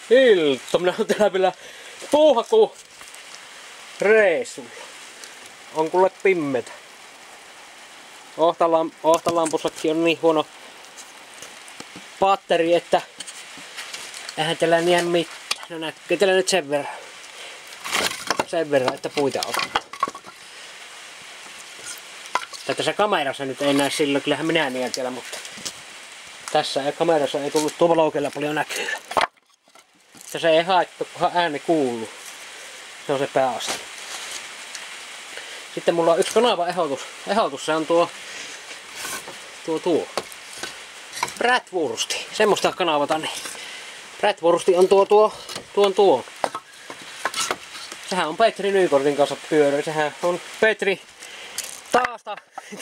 Ilta, minä on täällä vielä puuhaku reissulla. On kuule pimmetä. Ohtalampussakin on niin huono batteri, että eihän tällä niin mitään. No näkyy tällä nyt sen verran, että puita on. Tai tässä kamerassa nyt ei näe silloin, kyllähän minä näen siellä, mutta tässä kamerassa ei tullut tuo valokeilla paljon näkyä. Se ei haittaa, kunhan ääni kuuluu. Se on se pääasia. Sitten mulla on yksi kanava ehdotus. Se on tuo Bratwursti. Semmoista kanavata niin. Bratwursti on tuo. Sehän on Petri Nykordin kanssa pyöröi. Sehän on Petri taasta.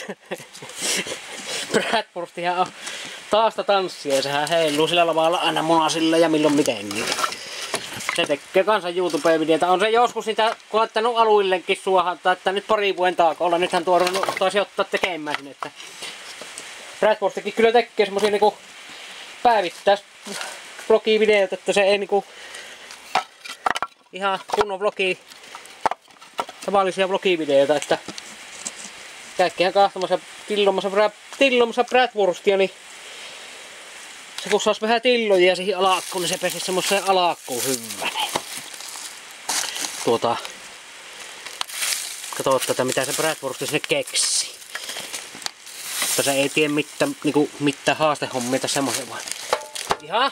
Bratwurstihan on taasta tanssia ja sehän heiluu sillä lavalla aina munasilla ja milloin miten niin. Se tekee kansan YouTube-videota. On se joskus niitä koettanut aluillekin suohata, että nyt pari vuoden taakolla. Nythän tuo taisi ottaa tekemään sinne. Että Bratwurstikin kyllä tekee semmosia niinku päivittäis vlogivideoita, että se ei niinku ihan kunnon tavallisia vlogivideoita, että kaikkihan kahtomassa tillomassa Bratwurstia, niin se kun saisi vähän tilloja siihen alakkuun, niin se pesisi semmoseen alakkuun hyväneen. Kato tätä mitä se Bratwursti sinne keksi. Mutta se ei tiedä mitään haastehommia tai semmoisen vaan. Ihan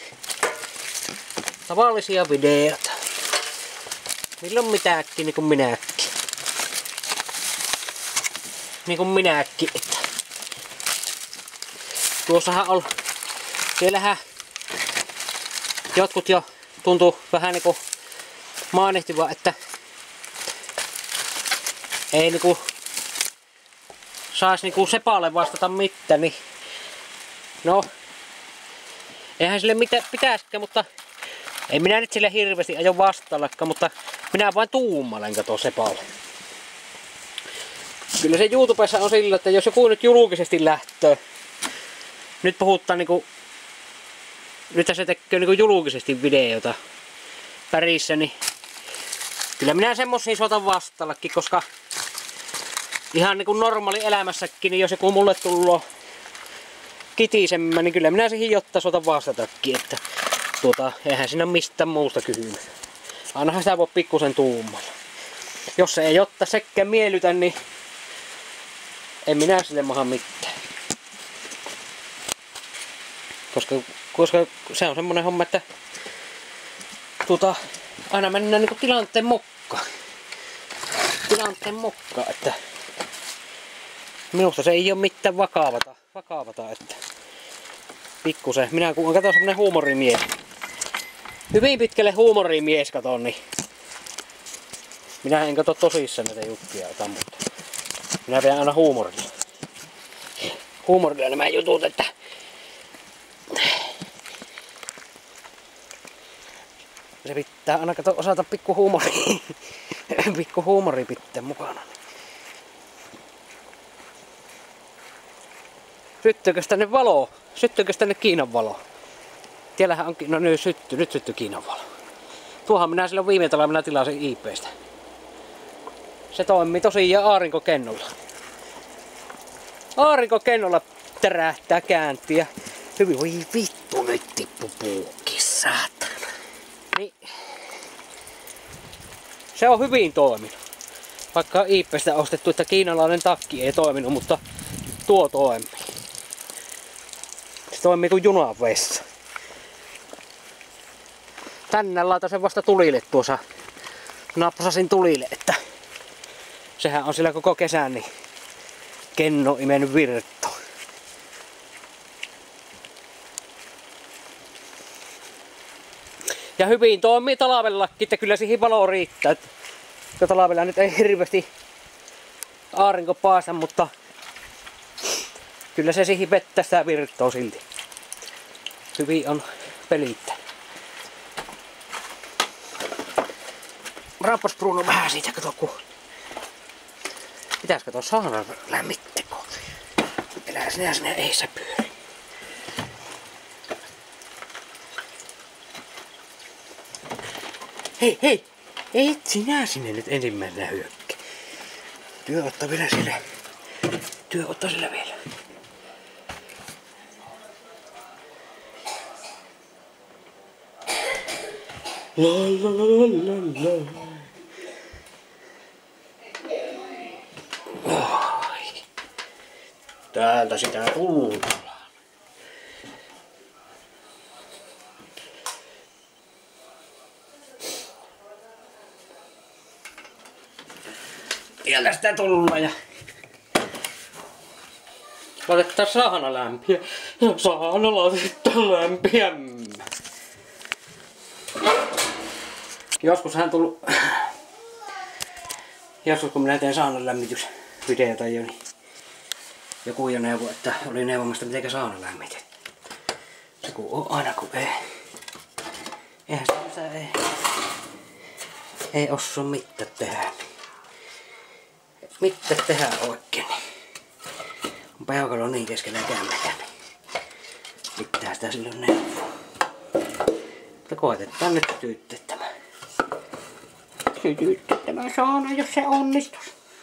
tavallisia videoita. Milloin mitäkin, niin kuin minäkin. Niin kuin minäkin. Tuossahan on. Siellähän jotkut jo tuntuu vähän niinku maanehtiva, että ei niinku saisi niinku sepalle vastata mitään, niin no eihän sille mitään pitäisikään, mutta ei minä nyt sille hirveästi aio vastaallakaan, mutta minä vain tuumalen kato sepalle. Kyllä se YouTubessa on sillä, että jos joku nyt julkisesti lähtee, nyt puhutaan niinku, nyt se tekee niinku julkisesti videota pärissä, niin kyllä minä semmosia soitan vastaallakin, koska ihan niinku normaali elämässäkin, niin jos joku mulle tullut kitisemmä, niin kyllä minä siihen jotta soitan vastatakin, että eihän siinä mistään muusta kysymys. Ainahan sitä voi pikkusen tuumalla. Jos se ei jotta sekään miellytä, niin en minä sille maha mitään. Koska se on semmonen homma, että aina mennään niinku tilanteen mukaan. Että minusta se ei ole mitään vakavata, että pikkusen. Minä kun katon semmonen huumorimies. Hyvin pitkälle huumorimies katon, niin minä en kato tosissaan näitä juttuja, mutta minä vedän aina huumorilla nämä jutut, että se pitää aina osata pikku huumori pitää mukana. Syttyykö tänne valo? Syttyykö tänne Kiinan valo? Tiellähän on, no nyt syttyi Kiinan valo. Tuohan minä silloin viime talvena tilasin IP:stä. Se toimii tosiaan aurinkokennolla. Aurinkokennolla tärähtää kääntiä. Hyvin, voi vittu nyt tippu puukki, saatana. Niin. Se on hyvin toiminut. Vaikka IP:stä ostettu, että kiinalainen takki ei toiminut, mutta tuo toimii. Se toimii kuin junan vessa. Tänne laitasin vasta tulille tuossa. Napsasin tulille, että sehän on sillä koko kesän niin kenno imennyt virtto. Ja hyvin toimii talvellakin, että kyllä siihen valo riittää. Että talvella nyt ei hirveästi aurinko paasta, mutta kyllä se siihen vettä sitä virttoa silti. Hyvin on pelittää. Rappas Bruno vähän siitä, kato kun pitäis kato saada lämmitteko. Elää sinä ei se pyöri. Hei, hei! Ei sinä sinne nyt ensimmäisenä hyökkää. Työ ottaa vielä sille. Työ ottaa sillä vielä. La la la la la. Oi. Täältä sitä tullaan. Sieltä sitä tullaan ja laitetaan saana lämpiä. Saana laitetaan lämpiä. Joskus kun minä teen saunan lämmitysvideota jo, niin joku jo neuvoi, että oli neuvomasta miten sauna lämmitetään. Se kun on aina kun ei. Eihän sitä ei osaa mitään tehdä. Mitä tehdä oikein? On peukalo niin keskellä kämmetä. Pitää sitä silloin neuvoa. Mutta koetetaan nyt sytyttää tämä. Sytyttää tämä sauna, jos se onnistus.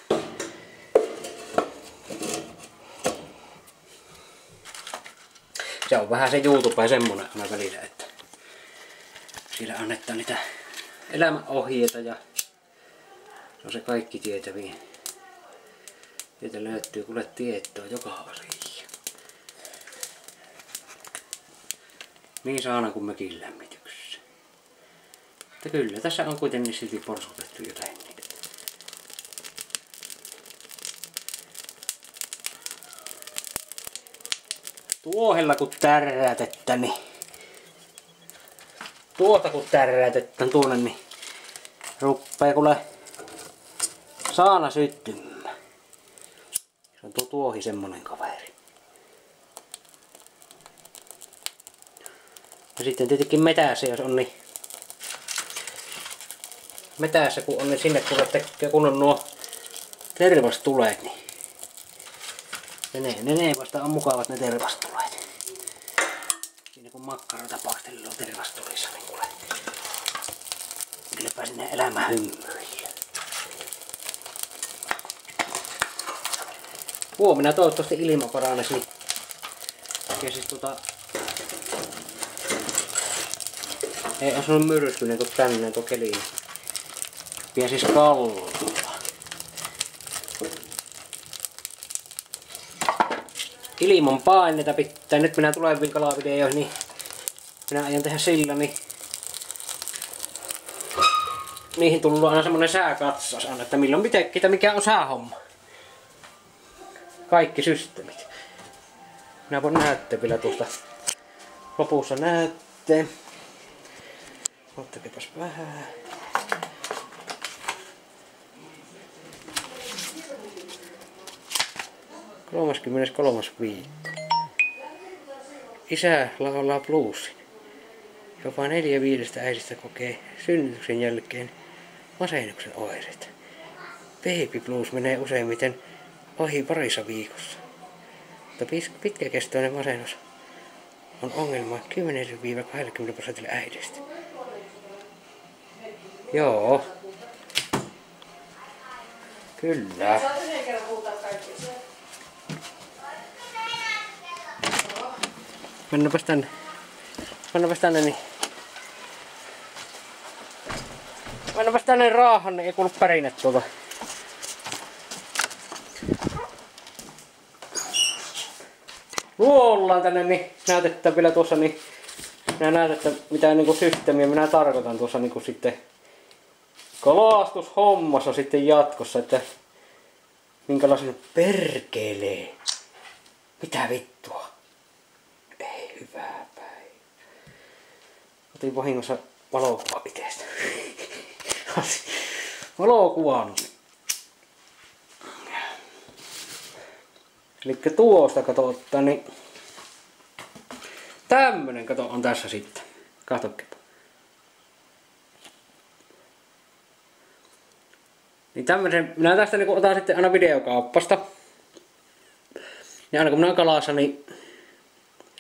Se on vähän se YouTube semmonen aina välillä, että siellä annetaan niitä elämänohjeita ja se on se kaikki tietäviä. Sieltä löytyy kuule tietoa joka asia. Niin saana kuin mökin lämmityksessä. Mutta kyllä tässä on kuitenkin silti porsutettu jotain niitä. Tuohella kun tärrätetään, niin tuota kun tärrätetään tuonne, niin ruppee kuule saana syttymään. Se on tuo tuohi semmonen kaveri. Ja sitten tietenkin metässä, jos on niin metässä kun on, niin sinne kun on nuo tervastuleet, niin ne vasta on mukavat ne tervastuleet. Siinä kun makkarata paistelee tervastulissa, niin kuule. Kylläpä sinne elämä hymyillä. Huomenna toivottavasti ilma paranesi, niin ja siis ei ole sanonut myrskyinen kuin tänne tuo keli. Pian siis kallua. Ilman paineita pitää. Nyt minä tuleviin kalavideoihin, niin minä aion tehdä sillä, niin niihin tullut aina semmonen sääkatsaus, että milloin mikä mikä on säähomma. Kaikki systeemit. Minä voin näyttää vielä tuosta lopussa näytteen. Ottakepas vähän. Kolmas viikko. Isä laulaa bluesin. Jopa 4/5 äidistä kokee synnytyksen jälkeen masennuksen oireita. Baby blues menee useimmiten ohi parissa viikossa. Mutta pitkäkestoinen masennus on ongelma 10–20% äidistä. Joo. Kyllä. Mennäpäs tänne. Niin. Mennäpäs tänne raahan, niin ei kuulu pärinä tuolta. Ollaan tänne, niin näytetään vielä tuossa, niin minä näytetään mitä niinku systeemiä minä tarkoitan tuossa niinku sitten kalastushommassa sitten jatkossa, että minkälaisen perkelee. Mitä vittua? Ei hyvää päivää. Otin vahingossa valokuva itestä. Valokuvan. Elikkä tuosta katsotaan, niin tämmönen kato on tässä sitten. Katsokepa. Niin tämmösen, minä tästä niin otan sitten aina videokauppasta. Ja aina kun minä olen kalassa, niin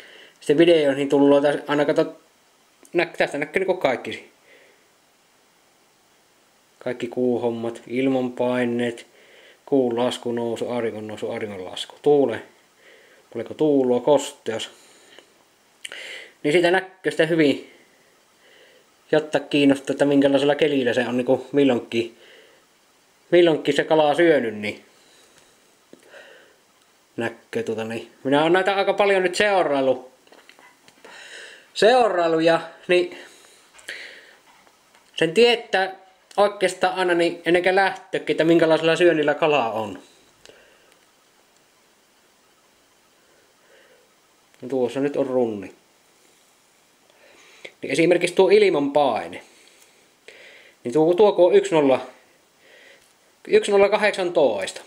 sitten videoihin tullut aina kato, tästä näkyy niin kaikki. kaikki kuuhommat, ilmanpaineet, kuun lasku, nousu, auringon lasku, tuule, paljonko tuuloa, kosteus. Niin siitä näkyy sitä hyvin, jotta kiinnostaa, että minkälaisella kelillä se on niin milloinkin se kalaa syönyt, niin näkyy niin. Minä olen näitä aika paljon nyt seurailuja, niin sen tietää oikeastaan aina niin ennen kuin lähtökin, että minkälaisella syönnillä kalaa on. Ja tuossa nyt on runni. Niin esimerkiksi tuo ilmanpaine. Niin tuo kun on 1018.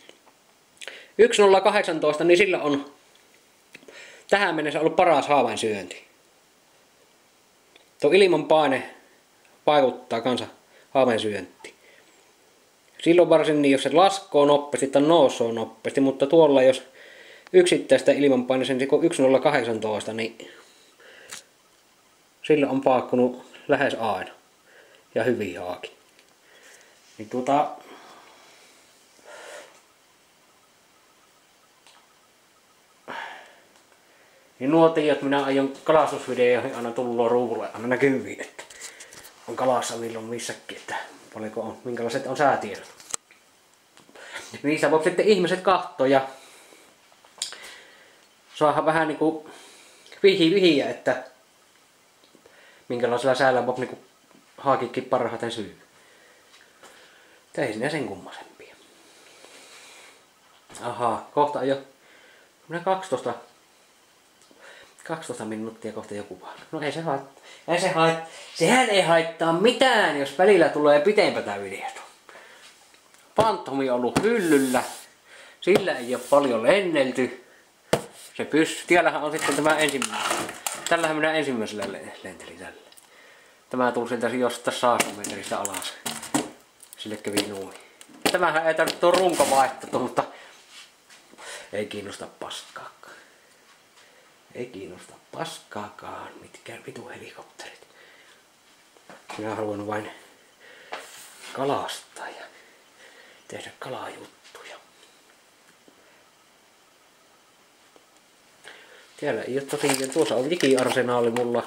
1018, niin sillä on tähän mennessä ollut paras havainsyönti. Tuo ilmanpaine vaikuttaa kanssa havainsyöntiin. Silloin varsin niin, jos se laskoo nopeasti tai nousee nopeasti, mutta tuolla jos yksittäistä ilmanpaineen 1018, niin sillä on paakkunut lähes aina. Ja hyvin haakin. Niin niin nuo tiedät, minä aion kalastusvideoihin aina tullut ruuvulle aina näkyviin, että on kalassa milloin missäkin, että paljonko on, minkälaiset on säätiedot. Niissä voi sitten ihmiset katsoa ja saada vähän niinku vihiä, että minkälaisella säällä voi niinku haakikin parhaiten syy. Ei sinne sen kummasempia. Ahaa, kohta on jo 12 minuuttia kohta joku vaan. No ei se haittaa. Sehän ei haittaa mitään, jos välillä tulee pitempää videota. Phantomi on ollut hyllyllä. Sillä ei ole paljon lennelty. Se pystyy. Tiellähän on sitten tämä ensimmäinen. Tällähän minä ensimmäisellä lentelin tällä. Tämä tuli sieltä jostain 100 metristä alas. Sille kävi noin. Tämähän ei tarvitse tuo runko vaihtaa, mutta ei kiinnosta paskaakaan. Ei kiinnosta paskaakaan mitkään vitu helikopterit. Minä haluan vain kalastaa ja tehdä kalajuttuja. Täällä ei ole tosiaan, tuossa on digiarsenaali mulla.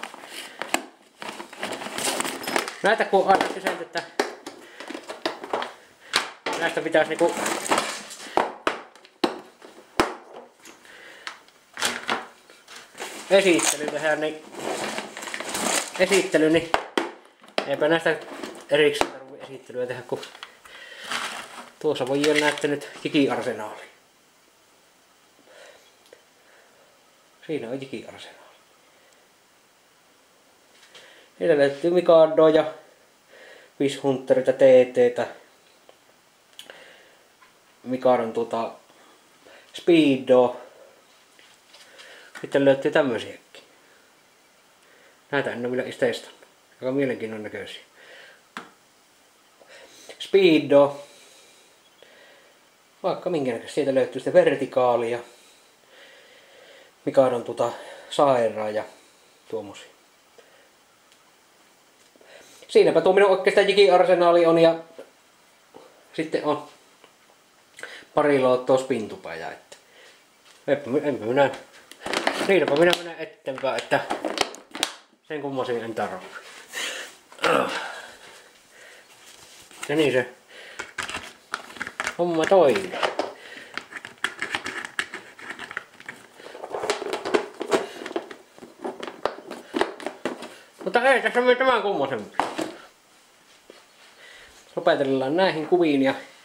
Näitä kun aina kyselty, että näistä pitäisi niinku esittely tehdä, niin eipä näistä erikseen tarvitse esittelyä tehdä, kun tuossa voi olla näyttänyt digiarsenaali. Siinä on digiarsenaali. Niillä löytyy Mikadoja, Fishhunterita, TTtä, Mikadon Speedo. Sitten löytyy tämmöisiäkin. Näitä en ole vielä edes testannut. Aika mielenkiinnon näköisiä. Speedo. Vaikka minkä näköistä. Sieltä löytyy sitten vertikaalia. Mikadon sairaan ja tuommoisia. Siinäpä tuo minun oikeastaan digiarsenaali on ja sitten on pari loottoa spintupäjää. Enpä minä. Niinpä minä menen eteenpäin, että sen kummosia en tarvitse. Ja niin se homma toimii. Mutta ei tässä ole tämän kummosempi. Lopetellaan näihin kuviin ja